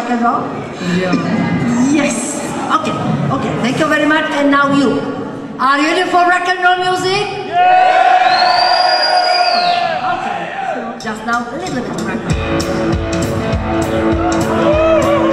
rock and roll? Yeah. Yes. Okay. Okay. Thank you very much. And now you. Are you ready for rock and roll music? Yeah. Okay. So just now a little bit of rock and roll.